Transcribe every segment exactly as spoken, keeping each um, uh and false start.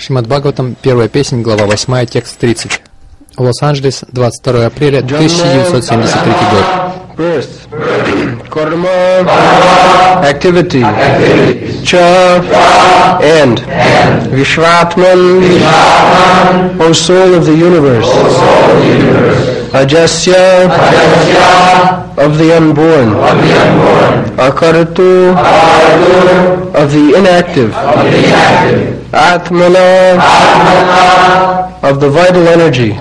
Шримад Бхагаватам, первая песня, глава восьмая, текст тридцать. Лос-Анджелес, двадцать второе апреля тысяча девятьсот семьдесят третий год. Karma, activity, cha, and Vishvatman, O soul of the universe, Ajasya, of the unborn, Akaratu, of the inactive, Atmana, of the vital energy,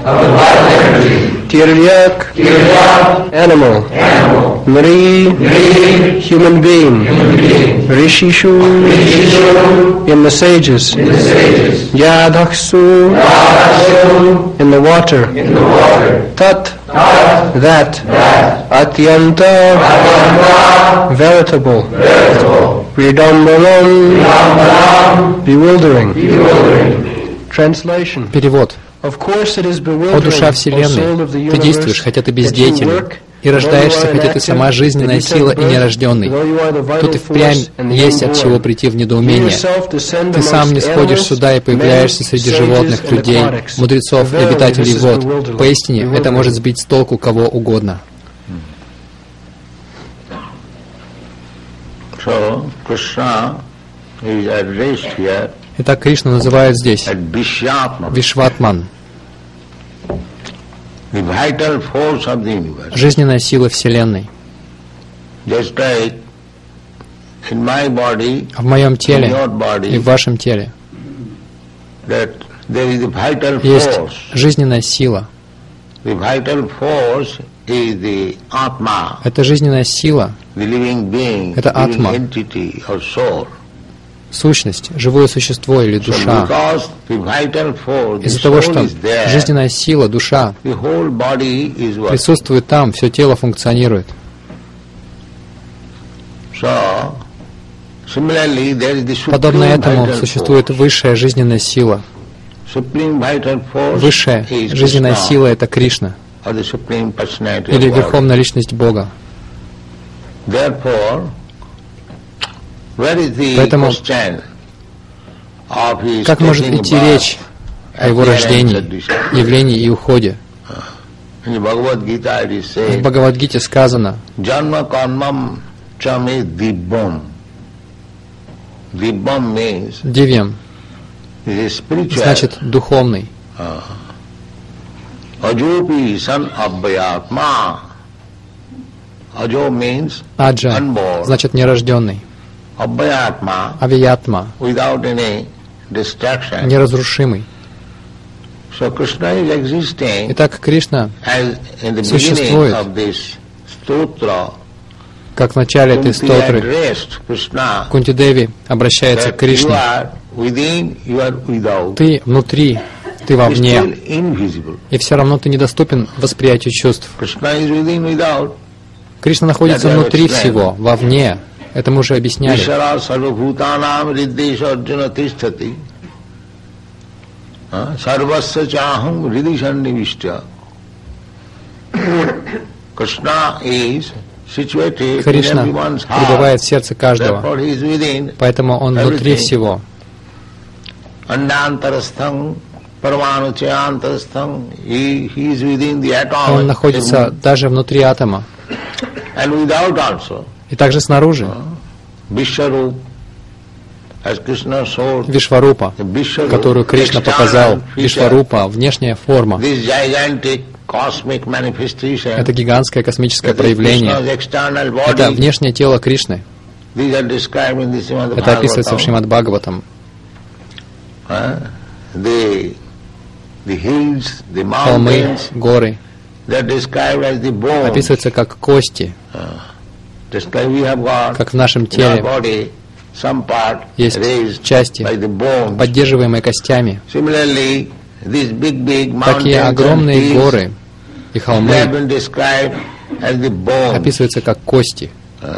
Tiryak, animal, Mri, human being, Rishishu, in the sages, Yadaksu, in the water, Tat, that, Atyanta, veritable, Vidambanam, bewildering. Translation. Перевод. О душа Вселенной, ты действуешь, хотя ты бездеятельный, и рождаешься, хотя ты сама жизненная сила и нерожденный. Тут и впрямь есть от чего прийти в недоумение. Ты сам не сходишь сюда и появляешься среди животных, людей, мудрецов и обитателей вод. Поистине, это может сбить с толку кого угодно. Итак, Кришну называют здесь Вишватман, жизненная сила Вселенной. В моем теле и в вашем теле есть жизненная сила. Это жизненная сила, это атма, сущность, живое существо или душа. Из-за того, что жизненная сила, душа присутствует там, все тело функционирует. Подобно этому существует высшая жизненная сила. Высшая жизненная сила — это Кришна, или Верховная Личность Бога. Поэтому, как может идти речь о его рождении, явлении и уходе? В Бхагавад-гите сказано: Дивьям значит духовный. Аджа значит нерожденный. Авиятма, неразрушимый. Итак, Кришна существует, как в начале этой стотры Кунти-деви обращается к Кришне: ты внутри, ты вовне, и все равно ты недоступен восприятию чувств. Кришна находится внутри всего, вовне. Это мы уже объясняли. Кришна пребывает в сердце каждого, поэтому Он внутри всего. Он находится даже внутри атома. И также снаружи. Вишварупа, которую Кришна показал, Вишварупа, внешняя форма. Это гигантское космическое проявление. Это внешнее тело Кришны. Это описывается в Шримад Бхагаватам. Холмы, горы описываются как кости. Как в нашем теле есть части, поддерживаемые костями. Такие огромные горы и холмы описываются как кости.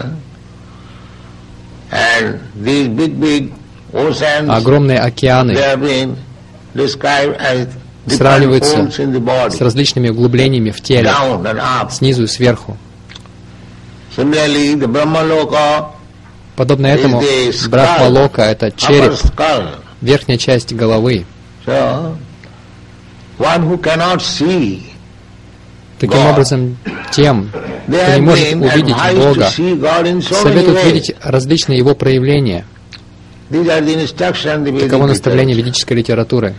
А огромные океаны сравниваются с различными углублениями в теле, снизу и сверху. Подобно этому Брахма-лока — это череп, верхняя часть головы. So, one who cannot see Таким God, образом, тем, they кто не have может been увидеть advised Бога, to see God in so many советуют ways. видеть различные Его проявления. These are the instructions the Vedic Таково наставление literature. ведической литературы.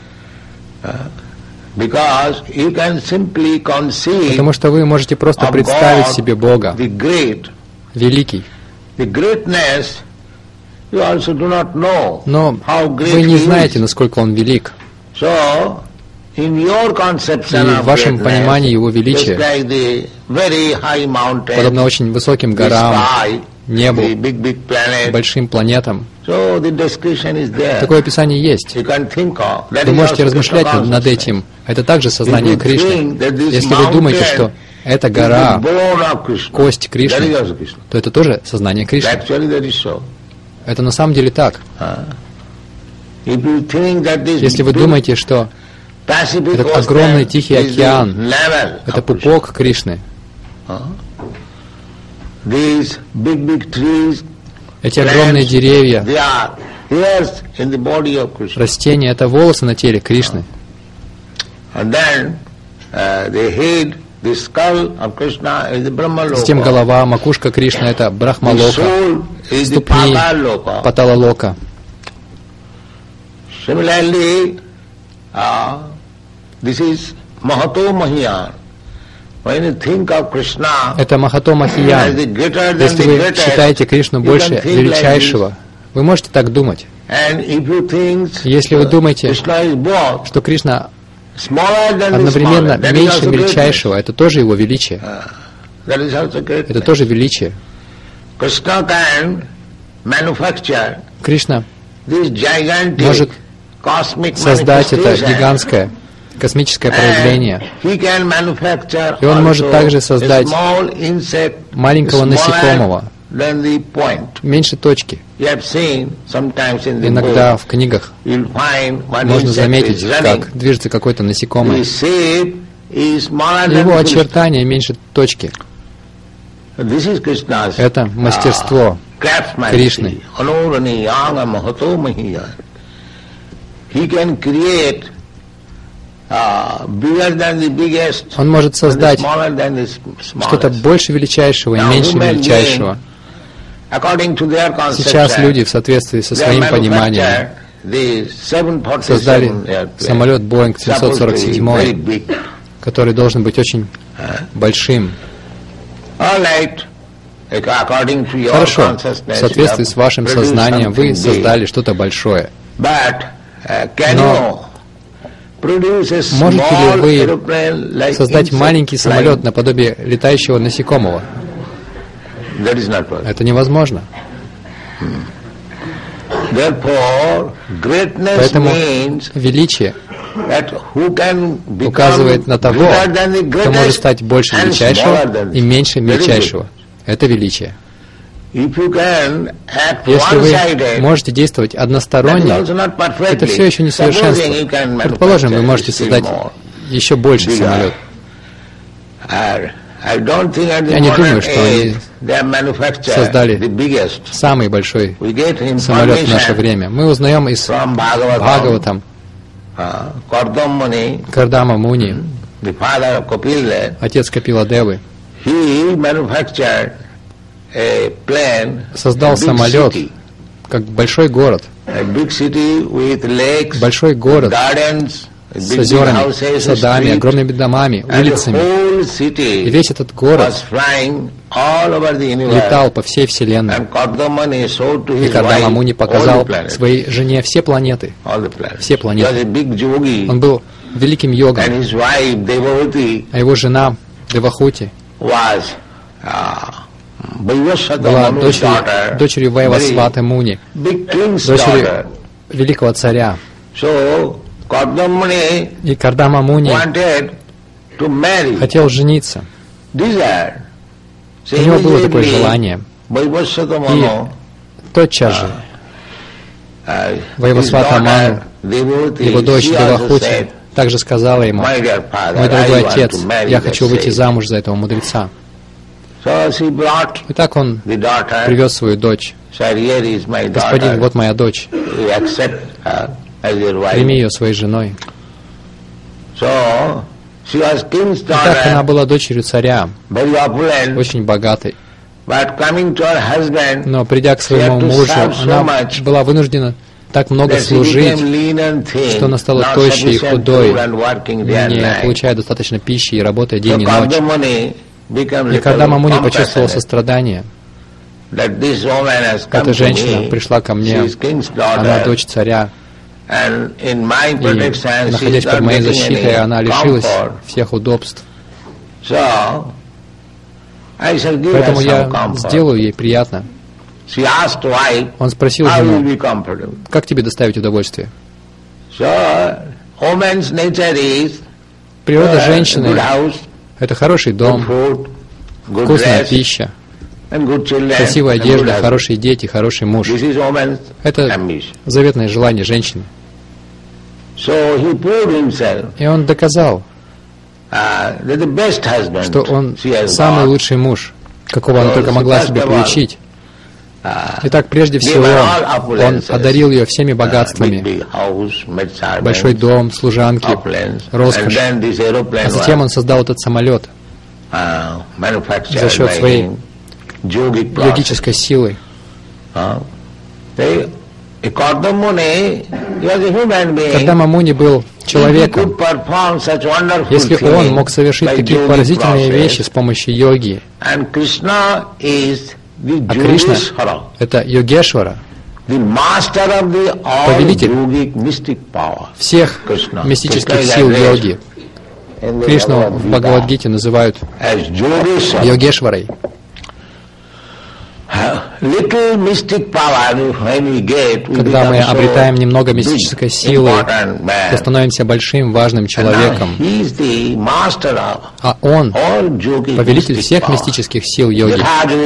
Because you can simply conceive Потому что вы можете просто of представить God, себе Бога, the great, великий, the greatness. You also do not know но how great вы не he знаете, is. насколько Он велик. So, in your conception И of в вашем greatness, понимании Его just величия, like the very high mountains, подобно очень высоким the горам, sky, небу, the big, big planets. большим планетам, So the description is there. такое описание есть. You can think of. That Вы is можете also размышлять Krishna над, над consciousness. этим. Это также сознание If you Кришны. think that this Если вы думаете, что mountain эта is гора, the bone of Krishna, кость that Кришны, is also Krishna. то это тоже сознание Кришны. Actually that is so. Это на самом деле так. If you think that this Если вы big думаете, что Pacific этот Ocean огромный Тихий is the океан level — это of Krishna. пупок Кришны, These big, big trees, эти огромные деревья, they are hairs in the body of Krishna. растения — это волосы на теле Кришны. And then uh, the head, the skull of Krishna is the Brahmaloka. Затем голова, макушка Кришны — это The Брахмалока, soul is the ступни Pataloka. Паталалока. Similarly, uh, this is Mahato Mahiyan. When you think of Krishna Это Махато as Махиян. the greater than Если the вы greatest, считаете Кришну you больше can think like величайшего, вы можете так думать. this. And if you think Если вы думаете, Krishna is both что Кришна smaller than the одновременно smallest, that is меньше also величайшего, это тоже Его величие. greatness. That is also greatness. Это тоже величие. Krishna can manufacture Кришна this gigantic может cosmic создать это manifestation. гигантское космическое проявление. And he can manufacture И он может also также a создать small insect маленького smaller насекомого, than the point. меньше точки. You have seen sometimes in the Иногда book, в книгах you'll find one можно insect заметить, is running. как движется какое-то насекомое. His shape is smaller than Его the очертания меньше точки. This is Krishna's Это мастерство craftsmanship. Кришны. Anurani yanga mahato mahiya. He can create uh, bigger than the biggest, Он может создать and smaller than the что-то smallest. больше величайшего и Now, меньше human величайшего. being, according to their Сейчас conception, люди в соответствии со they своим пониманием manufacture the seven forty-seven создали airplane, самолет Боинг семьсот сорок supposed to be семь, very big. который должен быть очень большим. All right. According to your Хорошо, consciousness, в соответствии you с вашим have produced сознанием вы something создали big. что-то большое. But, uh, can Но you produce a можете small ли вы aeroplane like создать insect маленький flying? самолет наподобие летающего насекомого? That is not possible. Это невозможно. Therefore, greatness Поэтому means величие that who can become указывает на того, greater than the кто может greatest стать больше and величайшего smaller than и меньше Very good. мельчайшего. Это величие. If you can act Если вы one-sided, можете действовать that is односторонне, also not perfectly. это все еще несовершенство. Supposing you can Предположим, вы manufacture можете still создать more. еще больше Bigger. самолет. I- I don't think at the Я не modern думаю, что они age they have manufactured создали the biggest. Самый большой We get самолет в наше information время. Мы узнаем из from Bhagavatam, Бхагаватам, uh, Kardam Muni, Кардама Муни, the father of Kapila, отец Капила Девы, he manufactured a plane, создал a big самолет, city, как большой город, a big city with lakes, большой город gardens, с big, big озерами, houses, садами, streets, огромными домами, and the улицами. whole И city весь этот was город flying all over the universe. летал по всей Вселенной. And Kardamani showed to И his Кардама wife Муни all the показал planets, своей жене все планеты. all the planets. все планеты. He was a big yogi, Он был великим йогом, and his wife Devavati а его жена Девахути was uh, Vaivasvata была Manu's дочерью, daughter, дочерью very Вайвасваты Муни, big king's дочерью daughter. великого царя. So Kardamani И Кардама Муни wanted to marry, хотел жениться. desired. So У него было такое immediately желание. Vaivasvata И Manu, тотчас же uh, his Вайвасвата Ману, daughter Devavati, его дочь she also Девахути, said, также сказала ему: my dear father, «Мой дорогой I want отец, to marry я that хочу выйти sage». замуж за этого мудреца». So she brought И так он the daughter, привез свою дочь. said, here is my «Господин, daughter, вот моя дочь. we accept her. Прими ее своей женой. Итак, она была дочерью царя, очень богатой. Но придя к своему мужу, она была вынуждена так много служить, что она стала тощей и худой, не получая достаточно пищи и работая день и ночь. И когда Мамуни почувствовал сострадание, эта женщина пришла ко мне, она дочь царя, и, находясь под моей защитой, она лишилась всех удобств. Поэтому я сделаю ей приятно. Он спросил жену, как тебе доставить удовольствие? Природа женщины — это хороший дом, вкусная пища, красивая одежда, хорошие дети, хороший муж. Это заветное желание женщины. И он доказал, что он самый лучший муж, какого она только могла себе получить. Итак, прежде всего, он одарил ее всеми богатствами. Большой дом, служанки, роскошь. А затем он создал этот самолет за счет своей йогической силы. Когда Мамуни был человеком, если он мог совершить такие поразительные вещи с помощью йоги, а Кришна — это Йогешвара, повелитель всех мистических сил йоги. Кришну в Бхагавад-гите называют Йогешварой. Когда мы обретаем немного мистической силы, то становимся большим, важным человеком. А он — повелитель всех мистических сил йоги.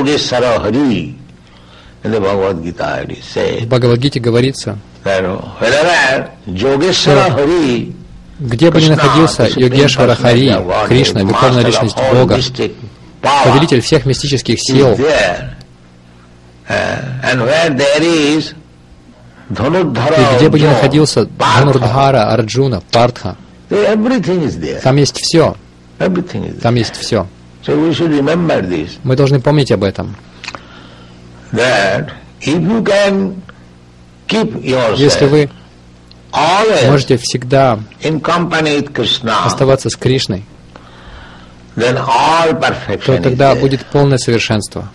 В Бхагавад-гите говорится, что где бы ни находился Йогешвара Хари, Кришна, Верховная Личность Бога, повелитель всех мистических сил, и где бы ни находился Дханурдхара, Арджуна, Партха, там есть все. Там есть все. Мы должны помнить об этом. Если вы можете всегда оставаться с Кришной, то тогда будет полное совершенство.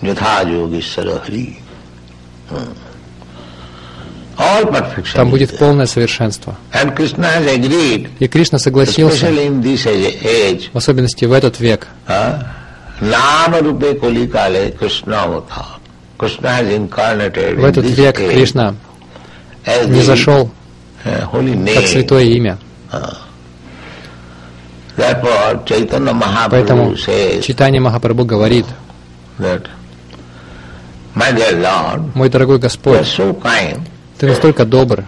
Там будет полное совершенство. И Кришна согласился, в особенности в этот век. В этот век Кришна не зашел как святое имя. Поэтому Чайтанья Махапрабху говорит: «Мой дорогой Господь, Ты настолько добр,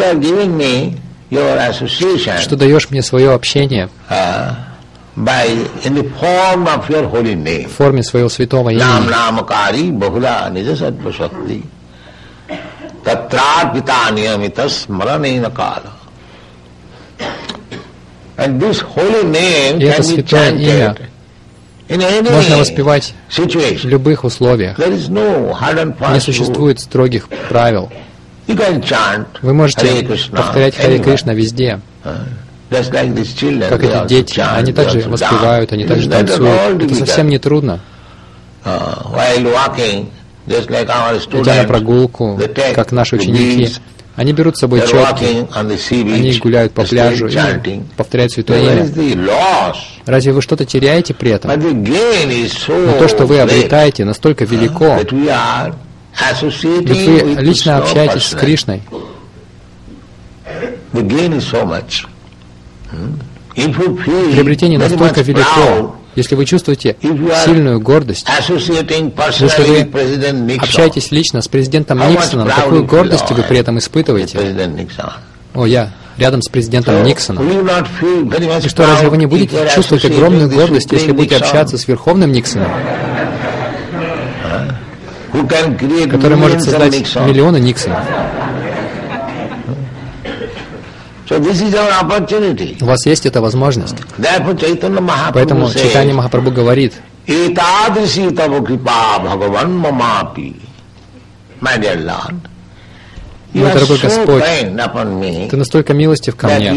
что даешь мне свое общение в форме своего святого имени. И это святое имя можно воспевать в любых условиях. Не существует строгих правил. Вы можете повторять Харе Кришна везде, как эти дети. Они также воспевают, они также танцуют. Это совсем не трудно. Идя на прогулку, как наши ученики, они берут с собой четки, они гуляют по пляжу и повторяют святое имя. Разве вы что-то теряете при этом? Но то, что вы обретаете, настолько велико. Ведь вы лично общаетесь с Кришной. Приобретение настолько велико. Если вы чувствуете сильную гордость, если вы общаетесь лично с президентом Никсоном, какую гордость вы при этом испытываете? О, я рядом с президентом Никсоном. И что, разве вы не будете чувствовать огромную гордость, если будете общаться с Верховным Никсоном, который может создать миллионы Никсонов? У вас есть эта возможность. Поэтому Чайтанья Махапрабху говорит: «Мой дорогой Господь, Ты настолько милостив ко мне,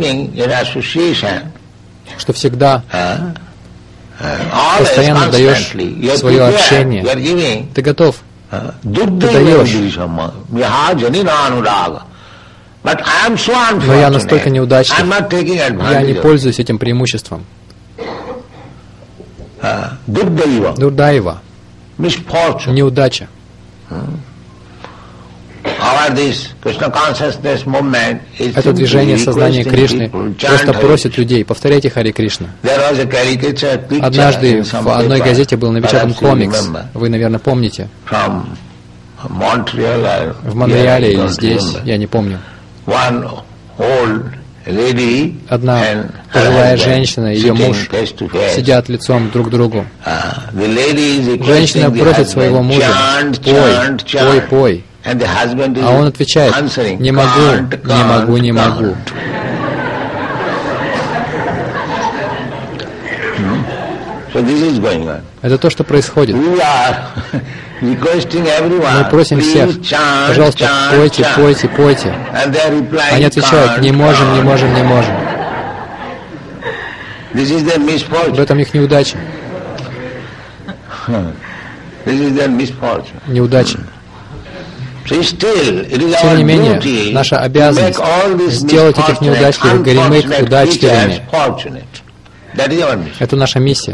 что всегда постоянно даешь свое общение. Ты готов, Ты даешь. Но я настолько неудачлив, я не пользуюсь этим преимуществом». Дурдаева, неудача. Это движение сознания Кришны просто просит людей: повторяйте Харе Кришна. Однажды в одной газете был напечатан комикс, вы, наверное, помните, в Монреале или здесь, я не помню. Одна пожилая женщина и ее муж сидят лицом друг к другу. Женщина просит своего мужа: пой, пой, пой. А он отвечает: не могу, не могу, не могу. Это то, что происходит. Мы просим всех: пожалуйста, пойте, пойте, пойте. Они отвечают: не можем, не можем, не можем. В этом их неудача. Неудача. Тем не менее, наша обязанность сделать этих неудачливых горемык удачливыми. Это наша миссия.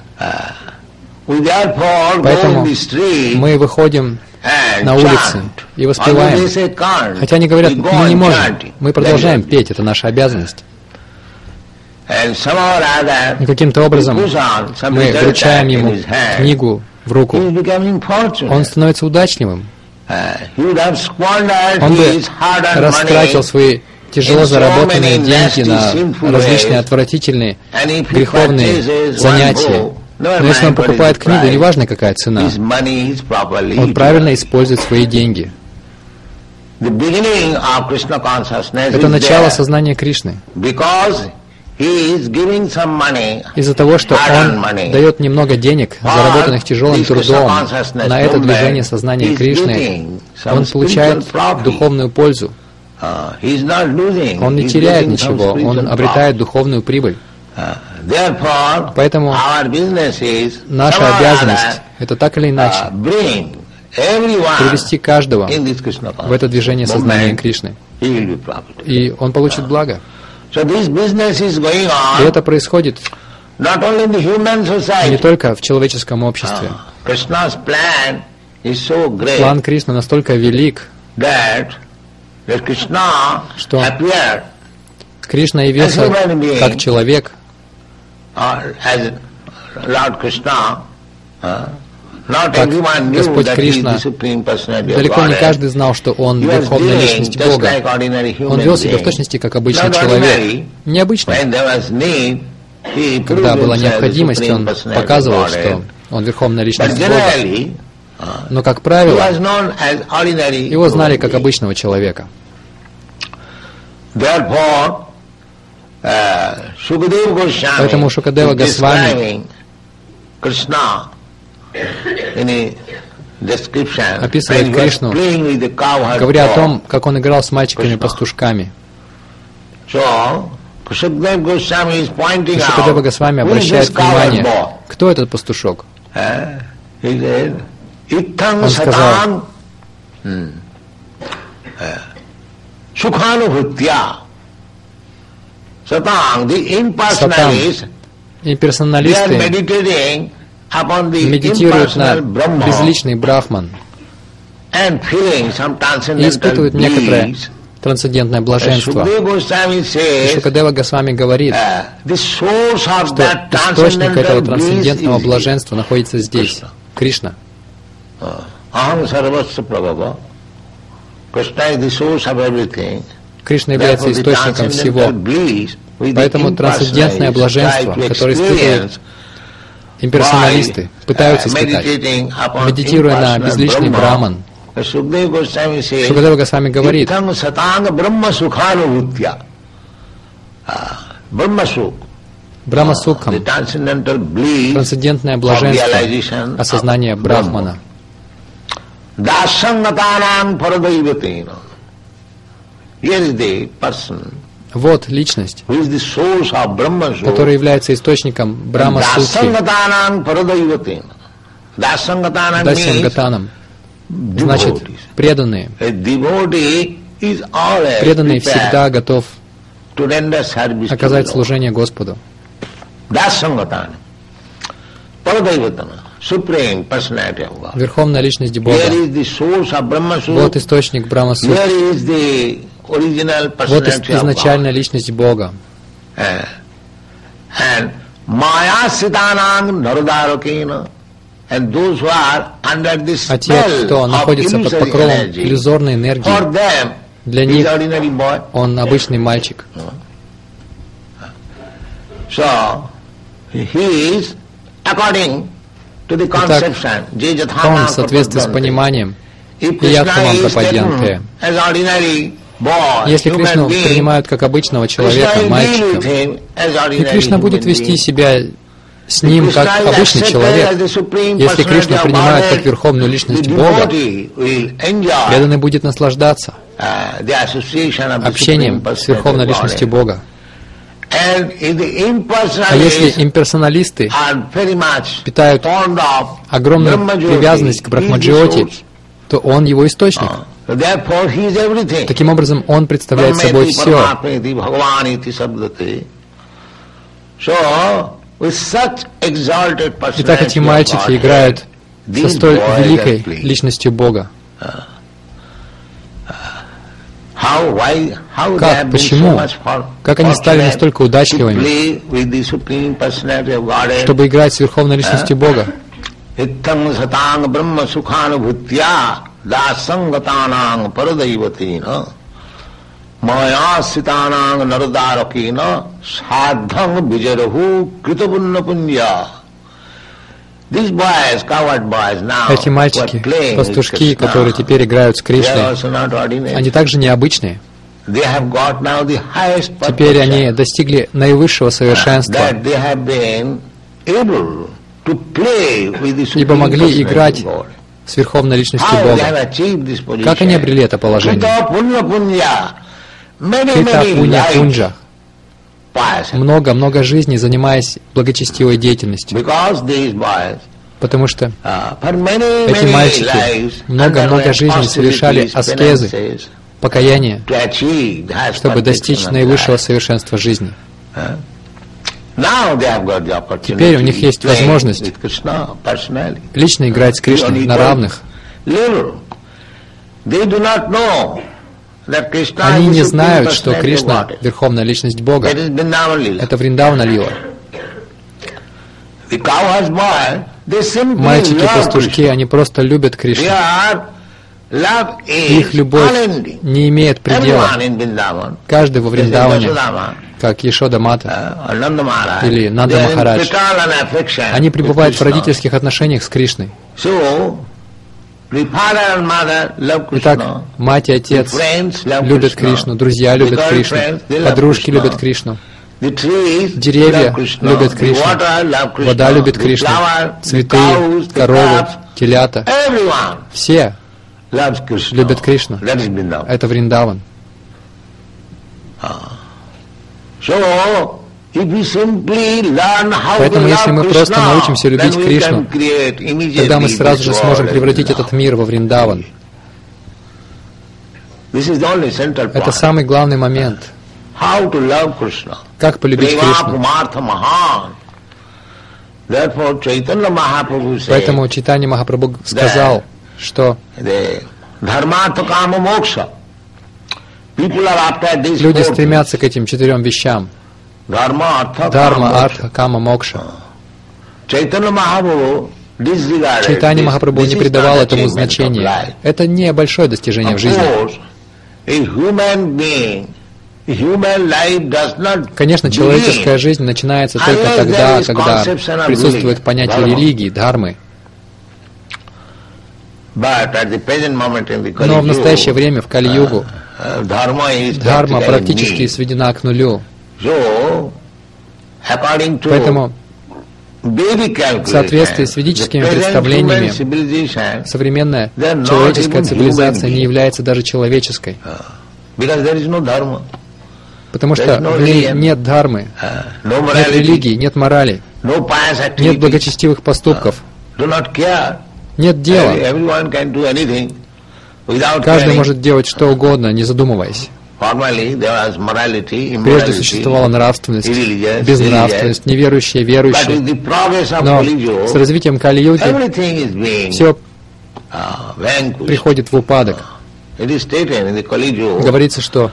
Поэтому мы выходим на улицы и воспеваем. Хотя они говорят: мы не можем. Мы продолжаем петь, это наша обязанность. И каким-то образом мы вручаем ему книгу в руку. Он становится удачливым. Он бы растратил свои тяжело заработанные деньги на различные отвратительные, греховные занятия. Но если он покупает книгу, неважно какая цена, он правильно использует свои деньги. Это начало сознания Кришны. Из-за того, что он дает немного денег, заработанных тяжелым трудом, на это движение сознания Кришны, он получает духовную пользу. Он не теряет ничего, он обретает духовную прибыль. Поэтому наша обязанность — это так или иначе привести каждого в это движение сознания Кришны, и он получит благо. И это происходит не только в человеческом обществе. План Кришны настолько велик, что Кришна явился как человек, как Господь Кришна. Далеко не каждый знал, что Он Верховная Личность Бога. Он вел себя в точности как обычный человек. Необычный. Когда была необходимость, Он показывал, что Он Верховная Личность Бога. Но, как правило, Его знали как обычного человека. Поэтому Шукадева Госвами, описывает Кришну, говоря о том, как он играл с мальчиками-пастушками. Шукадева Госвами обращает внимание, кто этот пастушок. Он сказал: Сатан, имперсоналисты, медитируют на безличный брахман и испытывают некоторое трансцендентное блаженство. И Шукадева Госвами говорит, что источник этого трансцендентного блаженства находится здесь, Кришна. Кришна является источником всего. Поэтому трансцендентное блаженство, которое испытывают имперсоналисты, пытаются испытать, медитируя на безличный Брахман. Шукадева Госвами говорит, Брахма-сукхам, трансцендентное блаженство, осознание Брахмана. Вот личность, которая является источником Брахма-сукхи, Дасьянгатанам. Значит, преданные. Преданный всегда готов оказать служение Господу. Верховная личность Бога. Вот источник Брахма-сукхи. Вот изначальная личность Бога. А те, кто находится под покровом иллюзорной энергии, для них он обычный мальчик. Итак, он в соответствии с пониманием Иятхамам Прападьянте. Если Кришну принимают как обычного человека, мальчика, и Кришна будет вести себя с ним как обычный человек. Если Кришну принимают как верховную личность Бога, преданный будет наслаждаться общением с верховной личностью Бога. А если имперсоналисты питают огромную привязанность к Брахмаджиоти, то он его источник. Таким образом, он представляет собой все. Итак, эти мальчики играют со столь великой личностью Бога. Как? Почему? Как они стали настолько удачливыми, чтобы играть с верховной личностью Бога? Эти мальчики, пастушки, которые теперь играют с Кришной, они также необычные. Теперь они достигли наивысшего совершенства, ибо могли играть с верховной личностью Бога. Как они обрели это положение? Крита Пунья Пунджа. Много-много жизней, занимаясь благочестивой деятельностью. Потому что эти мальчики много-много жизней совершали аскезы, покаяние, чтобы достичь наивысшего совершенства жизни. Теперь у них есть возможность лично играть с Кришной на равных. Они не знают, что Кришна — верховная личность Бога. Это Вриндавана Лила. Мальчики-пастушки, они просто любят Кришну. Их любовь не имеет предела. Каждый во Вриндаване, как Яшода Мата или Нанда Махарадж, они пребывают в родительских отношениях с Кришной. Итак, мать и отец любят Кришну, друзья любят Кришну, подружки любят Кришну, деревья любят Кришну, вода любит Кришну, цветы, коровы, телята, все любят Кришну. Это Вриндаван. Поэтому, если мы просто научимся любить Кришну, тогда мы сразу же сможем превратить этот мир во Вриндаван. Это самый главный момент. Как полюбить Кришну? Поэтому Чайтанья Махапрабху сказал, что люди стремятся к этим четырем вещам. Дharma, Артха, Кама, Мокша. Чайтанья Махапрабху не придавал этому значения. Это не большое достижение в жизни. Конечно, человеческая жизнь начинается только тогда, когда присутствует понятие религии, дхармы. Но в настоящее время, в Кали-югу, дхарма практически сведена к нулю. Поэтому в соответствии с ведическими представлениями современная человеческая цивилизация не является даже человеческой, потому что в ней нет дхармы, нет религии, нет морали, нет благочестивых поступков, нет дела. Каждый может делать что угодно, не задумываясь. Прежде существовала нравственность, безнравственность, неверующие, верующие. Но с развитием Кали-юги все приходит в упадок. Говорится, что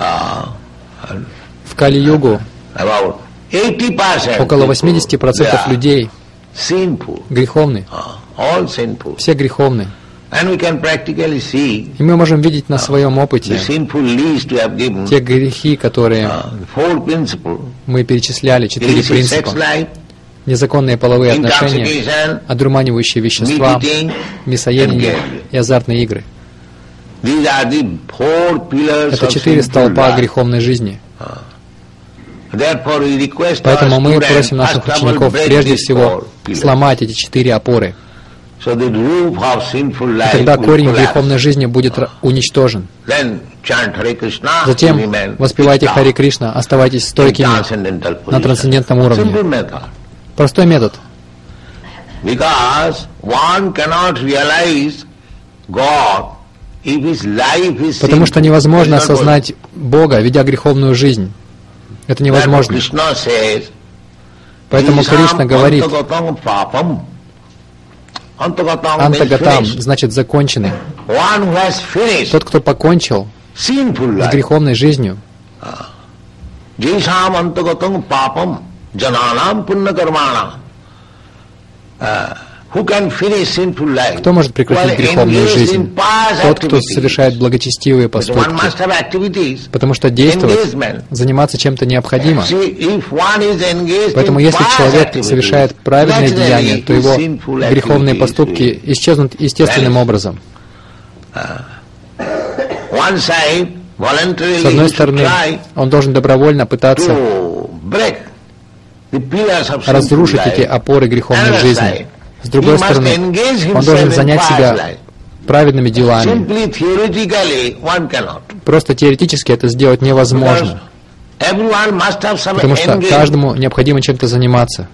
в Кали-югу около восемьдесят процентов людей греховны. Все греховны. И мы можем видеть на своем опыте те грехи, которые мы перечисляли, четыре принципа. Незаконные половые отношения, одурманивающие вещества, мясоедение и азартные игры. Это четыре столпа греховной жизни. Поэтому мы просим наших учеников прежде всего сломать эти четыре опоры. И тогда корень греховной жизни будет уничтожен. Затем воспевайте Харе Кришна, оставайтесь стойкими на трансцендентном уровне. Простой метод. Потому что невозможно осознать Бога, ведя греховную жизнь. Это невозможно. Поэтому Кришна говорит: Антагатам значит законченный. Тот, кто покончил с греховной жизнью. Кто может прекратить греховную жизнь? Тот, кто совершает благочестивые поступки. Потому что действовать, заниматься чем-то необходимо. Поэтому если человек совершает праведные деяния, то его греховные поступки исчезнут естественным образом. С одной стороны, он должен добровольно пытаться разрушить эти опоры греховной жизни. С другой стороны, он должен занять себя праведными делами. Просто теоретически это сделать невозможно. Потому что каждому необходимо чем-то заниматься.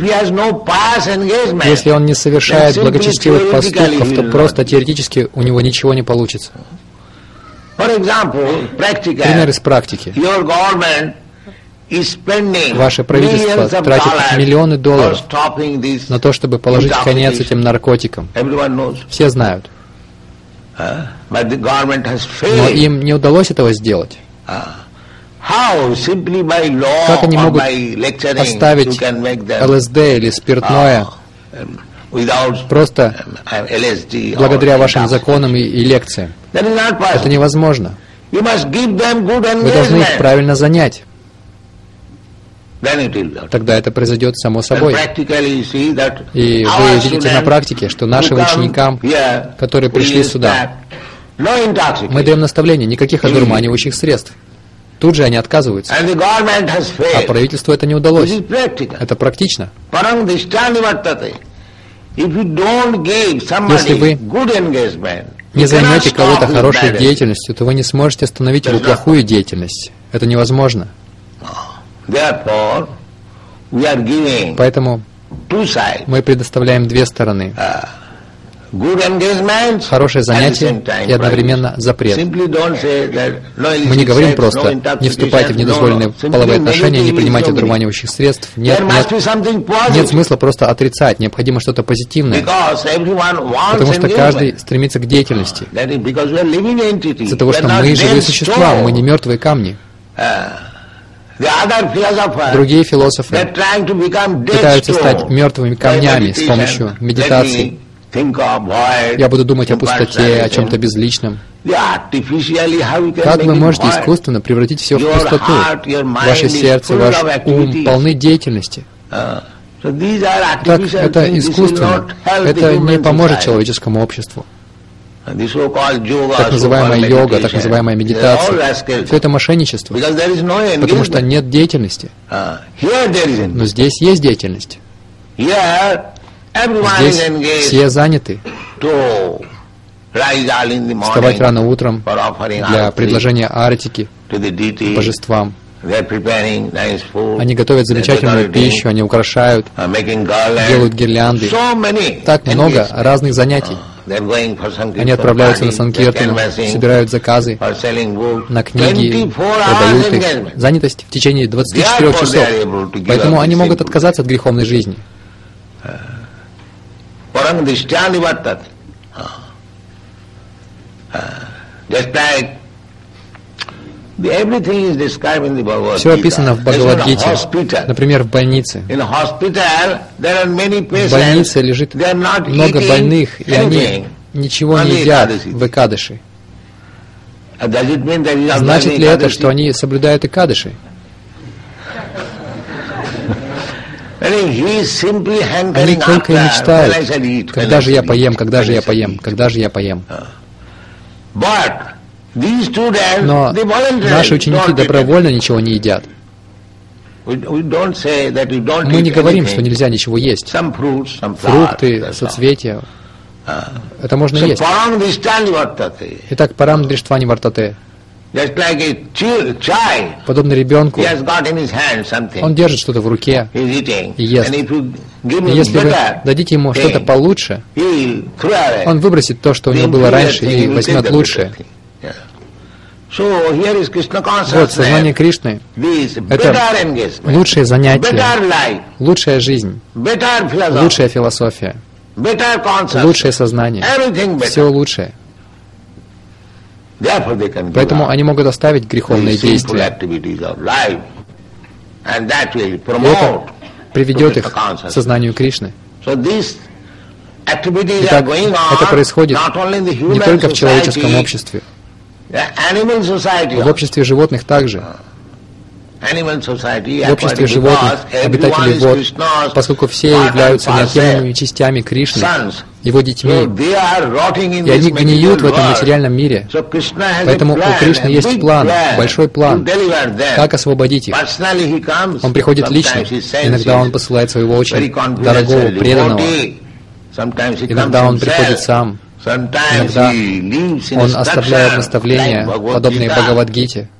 Если он не совершает благочестивых поступков, то просто теоретически у него ничего не получится. Пример из практики. Ваше правительство тратит миллионы долларов на то, чтобы положить конец этим наркотикам. Все знают. Но им не удалось этого сделать. Как они могут оставить эл эс дэ или спиртное просто благодаря вашим законам и, и лекциям? Это невозможно. Вы должны их правильно занять. Тогда это произойдет само собой. И вы видите на практике, что нашим ученикам, которые пришли сюда, мы даем наставление: никаких одурманивающих средств. Тут же они отказываются. А правительству это не удалось. Это практично. Если вы не займете кого-то хорошей деятельностью, то вы не сможете остановить его плохую деятельность. Это невозможно. Поэтому мы предоставляем две стороны. Хорошее занятие и одновременно запрет. Мы не говорим просто: не вступайте в недозволенные половые отношения, не принимайте одурманивающих средств. Нет, нет, нет смысла просто отрицать. Необходимо что-то позитивное. Потому что каждый стремится к деятельности. Из-за того, что мы живые существа, мы не мертвые камни. Другие философы пытаются стать мертвыми камнями с помощью медитации. Я буду думать о пустоте, о чем-то безличном. Как вы можете искусственно превратить все в пустоту? Ваше сердце, ваш ум полны деятельности. Так это искусственно. Это не поможет человеческому обществу. так называемая йога, так называемая медитация, все это мошенничество, потому что нет деятельности. Но здесь есть деятельность. Здесь все заняты. Вставать рано утром для предложения артики божествам. Они готовят замечательную пищу, они украшают, делают гирлянды. Так много разных занятий. Они отправляются на санкиртану, собирают заказы на книги, продают их. Занятость в течение двадцати четырёх часов. Поэтому они могут отказаться от греховной жизни. Все описано в Бхагавад-гите. Например, в больнице. В больнице лежит много больных, и они ничего не едят в экадыши. Значит ли это, что они соблюдают экадыши? Они только и мечтают, когда же я поем, когда же я поем, когда же я поем. Но наши ученики добровольно ничего не едят. Мы не говорим, что нельзя ничего есть. Фрукты, соцветия. Это можно есть. Итак, парам дриштвани вартате. Подобно ребенку, он держит что-то в руке и ест. И если вы дадите ему что-то получше, он выбросит то, что у него было раньше, и возьмет лучшее. Вот, сознание Кришны — это лучшее занятие, лучшая жизнь, лучшая философия, лучшее сознание, все лучшее. Поэтому они могут оставить греховные действия. И это приведет их к сознанию Кришны. Итак, это происходит не только в человеческом обществе. В обществе животных также. В обществе животных, обитателей вод, поскольку все являются неотъемлемыми частями Кришны, Его детьми, и они гниют в этом материальном мире. Поэтому у Кришны есть план, большой план, как освободить их. Он приходит лично, иногда Он посылает своего очень дорогого, преданного, иногда Он приходит сам. Иногда Он оставляет наставления, подобные Бхагавад-гите.